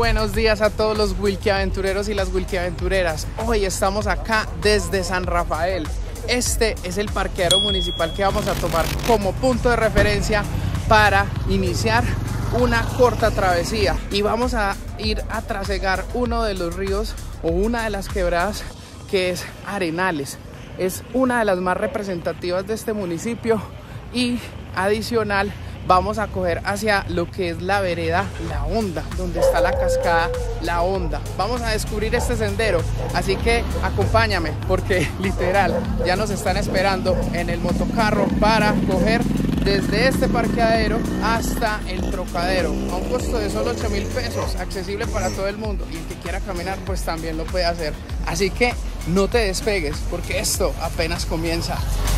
buenos días a todos los Wilquiaventureros y las Wilquiaventureras. Hoy estamos acá desde San Rafael. Este es el parqueadero municipal que vamos a tomar como punto de referencia para iniciar una corta travesía. Y vamos a ir a trasegar uno de los ríos o una de las quebradas que es Arenales. Es una de las más representativas de este municipio y adicional vamos a coger hacia lo que es la vereda La Honda, donde está la cascada La Honda. Vamos a descubrir este sendero, así que acompáñame porque literal ya nos están esperando en el motocarro para coger desde este parqueadero hasta el Trocadero a un costo de solo 8.000 pesos, accesible para todo el mundo, y el que quiera caminar pues también lo puede hacer. Así que no te despegues porque esto apenas comienza.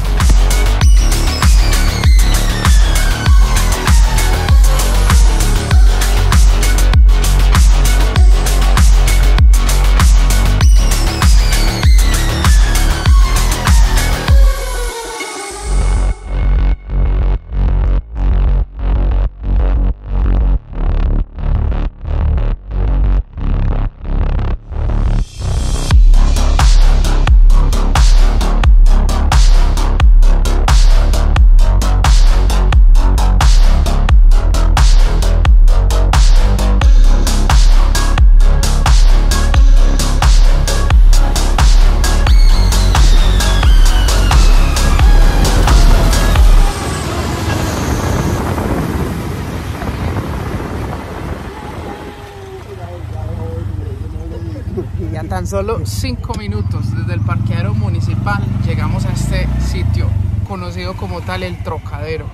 Y a tan solo 5 minutos desde el parqueadero municipal llegamos a este sitio conocido como tal el Trocadero.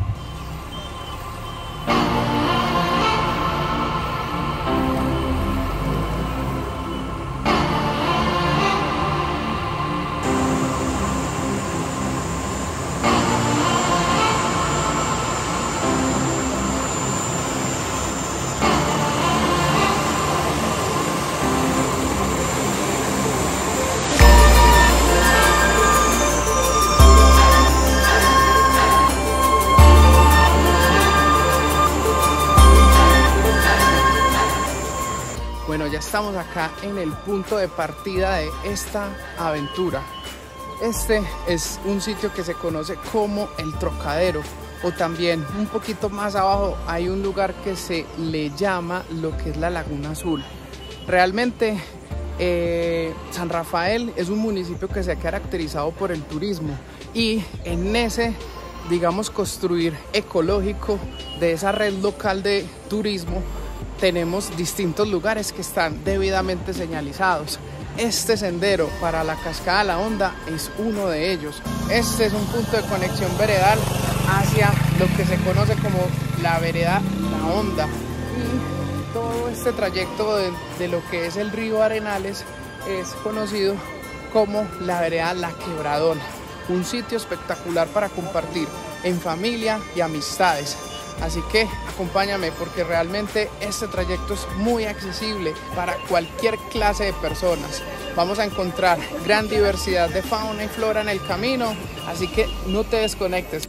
Bueno, ya estamos acá en el punto de partida de esta aventura. Este es un sitio que se conoce como el Trocadero, o también un poquito más abajo hay un lugar que se le llama lo que es la Laguna Azul. Realmente San Rafael es un municipio que se ha caracterizado por el turismo, y en ese, digamos, construir ecológico de esa red local de turismo tenemos distintos lugares que están debidamente señalizados. Este sendero para la cascada La Honda es uno de ellos. Este es un punto de conexión veredal hacia lo que se conoce como la vereda La Honda. Y todo este trayecto de lo que es el río Arenales es conocido como la vereda La Quebradona. Un sitio espectacular para compartir en familia y amistades. Así que acompáñame porque realmente este trayecto es muy accesible para cualquier clase de personas. Vamos a encontrar gran diversidad de fauna y flora en el camino, así que no te desconectes.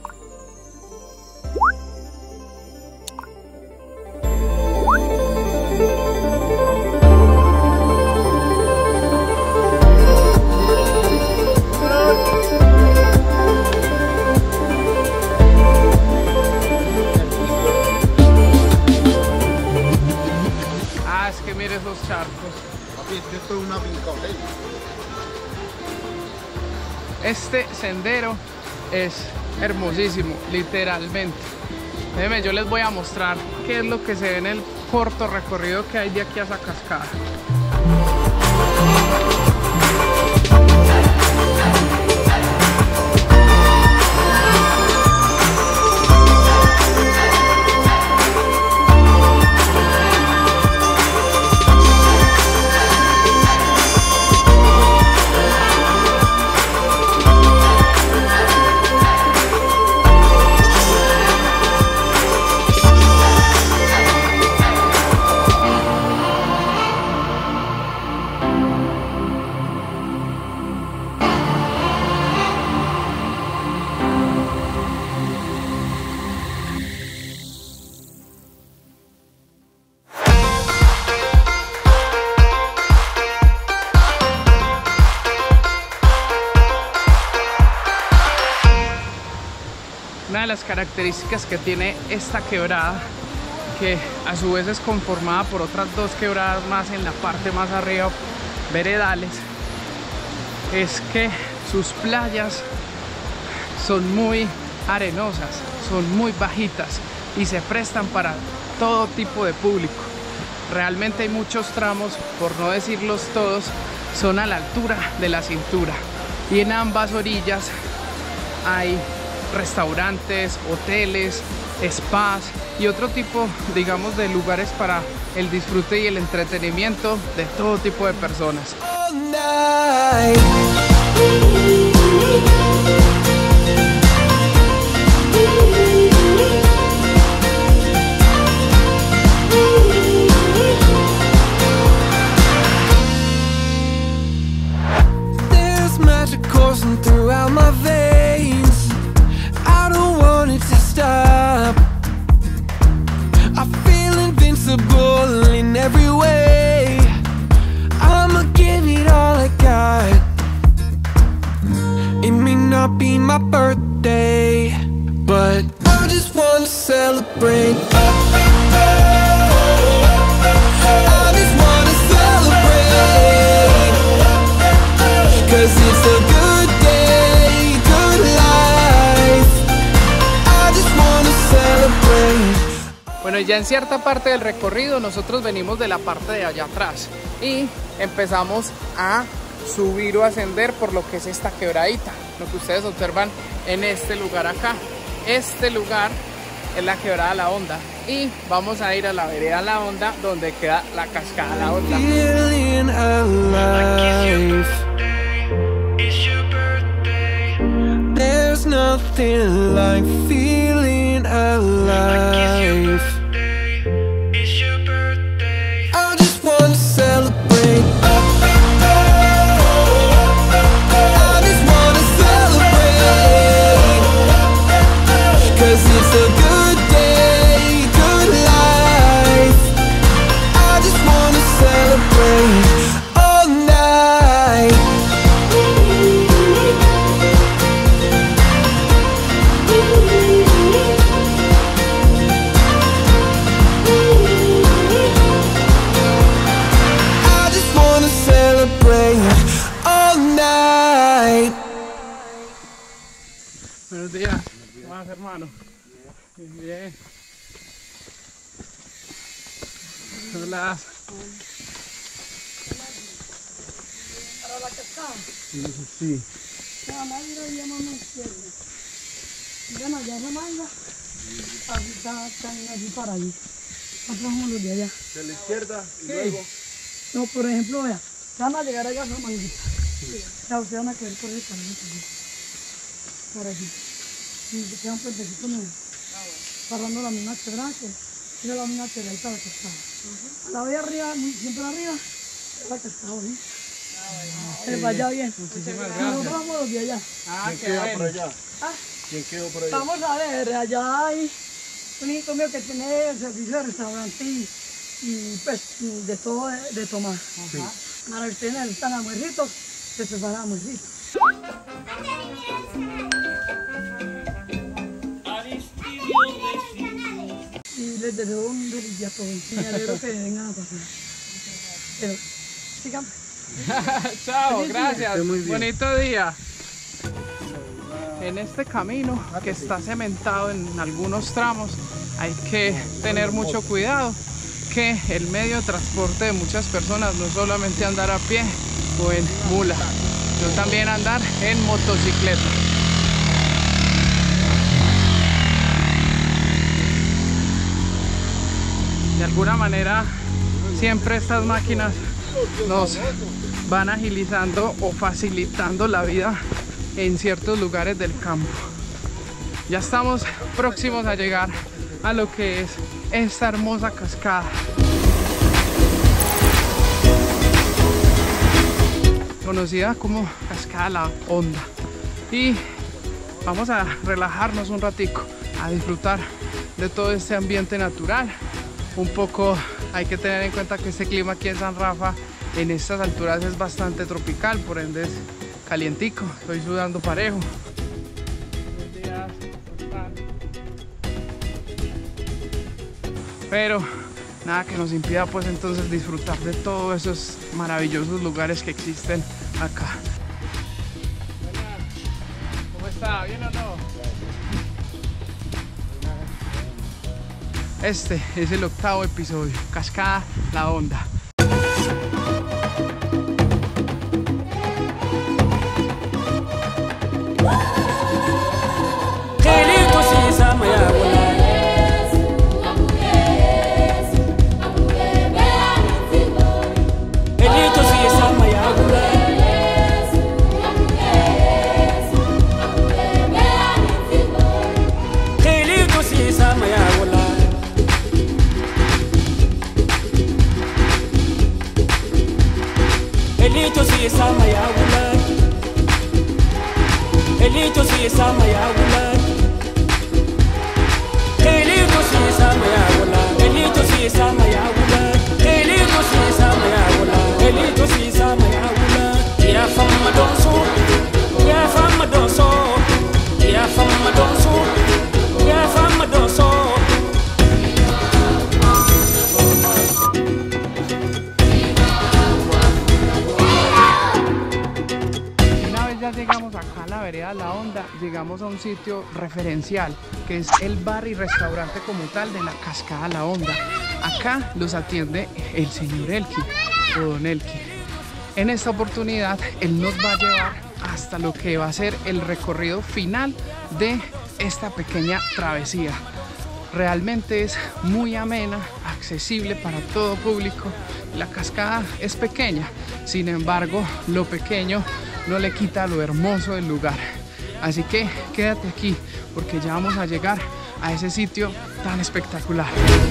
Mire esos charcos. Esto es una finca. Este sendero es hermosísimo, literalmente. Déjenme, yo les voy a mostrar qué es lo que se ve en el corto recorrido que hay de aquí a esa cascada. una de las características que tiene esta quebrada, que a su vez es conformada por otras dos quebradas más en la parte más arriba, veredales, es que sus playas son muy arenosas, son muy bajitas y se prestan para todo tipo de público. Realmente hay muchos tramos, por no decirlos todos, son a la altura de la cintura, y en ambas orillas hay restaurantes, hoteles, spas y otro tipo, digamos, de lugares para el disfrute y el entretenimiento de todo tipo de personas. There's magic coursing throughout my veins. I don't want it to stop. I feel invincible in every way. I'ma give it all I got. It may not be my birthday, but I just wanna celebrate. I just wanna celebrate, 'cause it's a good day, good life. I just wanna celebrate. Bueno, ya en cierta parte del recorrido nosotros venimos de la parte de allá atrás y empezamos a subir o ascender por lo que es esta quebradita, lo que ustedes observan en este lugar acá. Este lugar es la quebrada La Honda y vamos a ir a la vereda La Honda, donde queda la cascada La Honda. Feeling alive. There's nothing like feeling alive. I just wanna celebrate. I just wanna celebrate, 'cause it's a good day, good life. I just wanna celebrate all night. I just wanna celebrate all night. Buenos días, ¿cómo vas, hermano? Bien. Hola. Para la cascada. Sí. La madre lo llamamos izquierda. Bueno, ya se manga. Así están así para allí. Nosotros somos los de allá. De la izquierda y Sí. luego. No, por ejemplo, vea. Van a llegar allá a esa manguita. Ya ustedes van a querer por el camino también. Por allí. Y se queda un puentecito nuevo. Pasando la misma quebrada que es la misma quebradita de la cascada. La ve arriba, siempre arriba, es la cascada, ¿sí? Se vaya bien. Muchísimas Nosotros gracias. somos los de allá. Ah, ¿Quién qué queda por bueno. allá? Ah. ¿Quién quedó por allá? Vamos a ver, allá hay un hijo mío que tiene el servicio de restaurante y pues de todo de tomar. Ahora ustedes necesitan almuercitos, se preparan almuercitos. Y les deseo un feliz día a todos. Y me alegro que vengan a pasar. Pero, sigan. Chao, gracias. Esté muy bien. Bonito día. En este camino que está cementado en algunos tramos, hay que tener mucho cuidado, que el medio de transporte de muchas personas no es solamente andar a pie o en mula, sino también andar en motocicleta. De alguna manera, siempre estas máquinas nos van agilizando o facilitando la vida en ciertos lugares del campo. Ya estamos próximos a llegar a lo que es esta hermosa cascada, conocida como Cascada La Honda, y vamos a relajarnos un ratico, a disfrutar de todo este ambiente natural. Un poco hay que tener en cuenta que este clima aquí en San Rafa en estas alturas es bastante tropical, por ende es calientico, estoy sudando parejo. Buenos días, ¿cómo están? pero nada que nos impida pues entonces disfrutar de todos esos maravillosos lugares que existen acá. ¿Cómo está? ¿Bien o no? Este es el 8º episodio, Cascada La Honda. Elito si sama ya wulan, elito si sama ya wulan, elito si sama ya wulan, elito si sama ya wulan, elito si sama ya wulan, elito si sama ya wulan. Ya fama donso, ya fama donso, ya fama donso, ya fama donso. Llegamos acá a la vereda La Honda, llegamos a un sitio referencial que es el bar y restaurante como tal de la Cascada La Honda. Acá los atiende el señor Elkin o Don Elkin. En esta oportunidad él nos va a llevar hasta lo que va a ser el recorrido final de esta pequeña travesía. Realmente es muy amena, accesible para todo público. La cascada es pequeña, sin embargo lo pequeño no le quita lo hermoso del lugar. Así que quédate aquí porque ya vamos a llegar a ese sitio tan espectacular.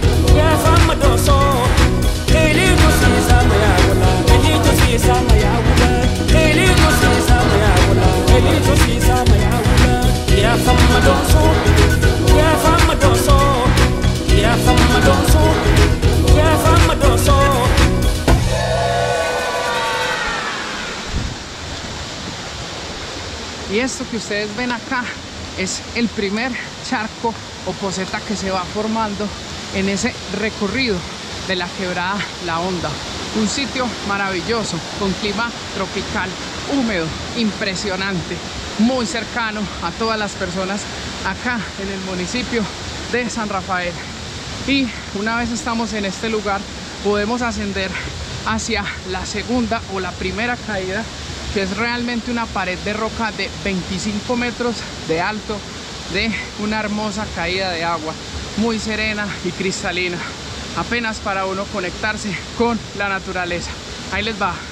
Y esto que ustedes ven acá es el primer charco o poceta que se va formando en ese recorrido de la quebrada La Honda. Un sitio maravilloso, con clima tropical, húmedo, impresionante, muy cercano a todas las personas acá en el municipio de San Rafael. Y una vez estamos en este lugar, podemos ascender hacia la segunda o la primera caída, que es realmente una pared de roca de 25 metros de alto, de una hermosa caída de agua, muy serena y cristalina, apenas para uno conectarse con la naturaleza. Ahí les va.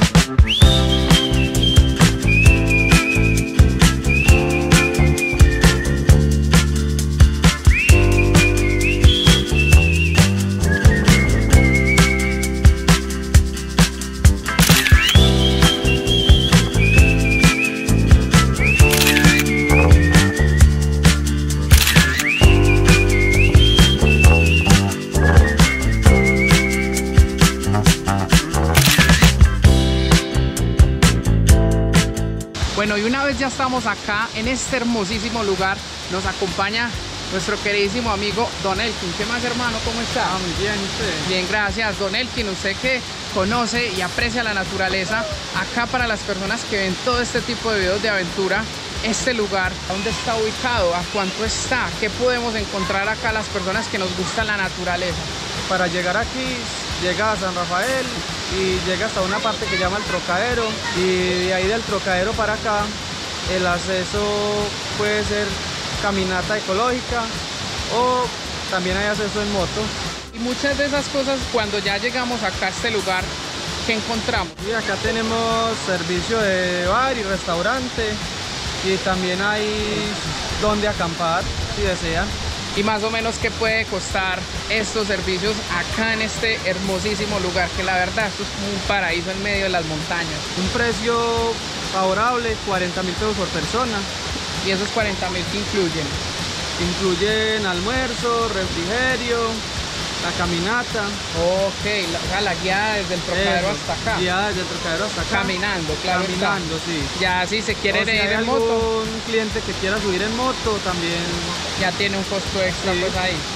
Bueno, y una vez ya estamos acá en este hermosísimo lugar, nos acompaña nuestro queridísimo amigo Don Elkin. ¿Qué más, hermano? ¿Cómo está? Muy bien, ¿usted? Bien, gracias. Don Elkin, usted que conoce y aprecia la naturaleza, acá para las personas que ven todo este tipo de videos de aventura, este lugar, ¿dónde está ubicado? ¿A cuánto está? ¿Qué podemos encontrar acá las personas que nos gusta la naturaleza? Para llegar aquí, llega a San Rafael y llega hasta una parte que llama el Trocadero, y de ahí del Trocadero para acá el acceso puede ser caminata ecológica o también hay acceso en moto. Y muchas de esas cosas, cuando ya llegamos acá a este lugar, ¿qué encontramos? Y acá tenemos servicio de bar y restaurante, y también hay donde acampar si desean. Y más o menos qué puede costar estos servicios acá en este hermosísimo lugar, que la verdad esto es como un paraíso en medio de las montañas. Un precio favorable, 40.000 pesos por persona. ¿Y esos 40.000 que incluyen? Incluyen almuerzo, refrigerio, la caminata. Ok, la guiada desde el Trocadero hasta acá. Guiada desde el Trocadero hasta acá. Caminando, claro. Caminando, está. sí. Ya si se quiere ir en moto. moto. Un cliente que quiera subir en moto también. Ya tiene un costo extra, sí. pues ahí.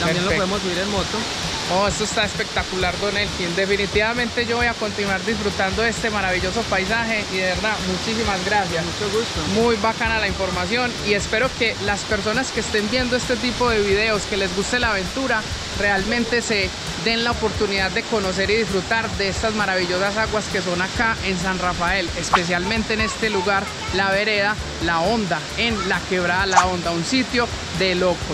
También lo podemos subir en moto. Oh, esto está espectacular, Don Elkin. Definitivamente yo voy a continuar disfrutando de este maravilloso paisaje y de verdad, muchísimas gracias. Mucho gusto. Muy bacana la información y espero que las personas que estén viendo este tipo de videos, que les guste la aventura, realmente se den la oportunidad de conocer y disfrutar de estas maravillosas aguas que son acá en San Rafael, especialmente en este lugar, la vereda La Honda, en la Quebrada La Honda, un sitio de locos.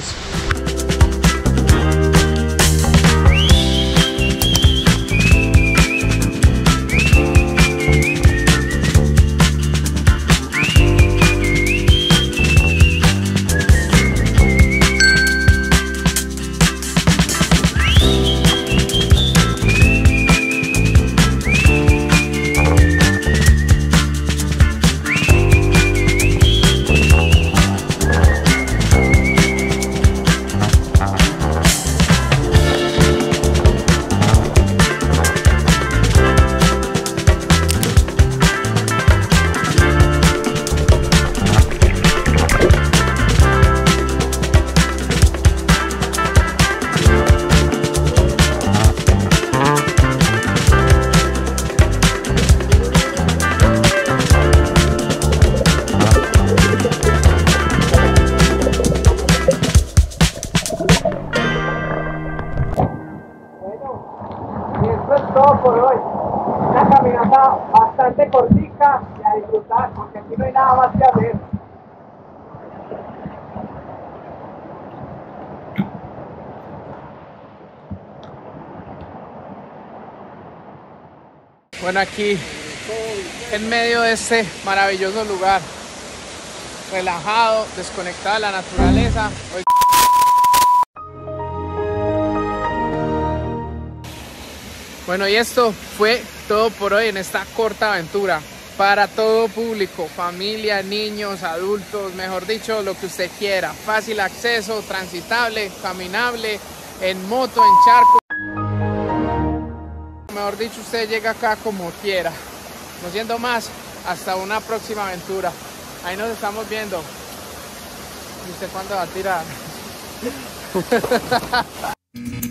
Todo por hoy, una caminata bastante cortica y a disfrutar porque aquí no hay nada más que hacer. Bueno, aquí en medio de este maravilloso lugar, relajado, desconectado de la naturaleza. Hoy bueno, y esto fue todo por hoy en esta corta aventura. Para todo público, familia, niños, adultos, mejor dicho, lo que usted quiera. Fácil acceso, transitable, caminable, en moto, en charco. Mejor dicho, usted llega acá como quiera. No siendo más, hasta una próxima aventura. Ahí nos estamos viendo. ¿Y usted cuándo va a tirar?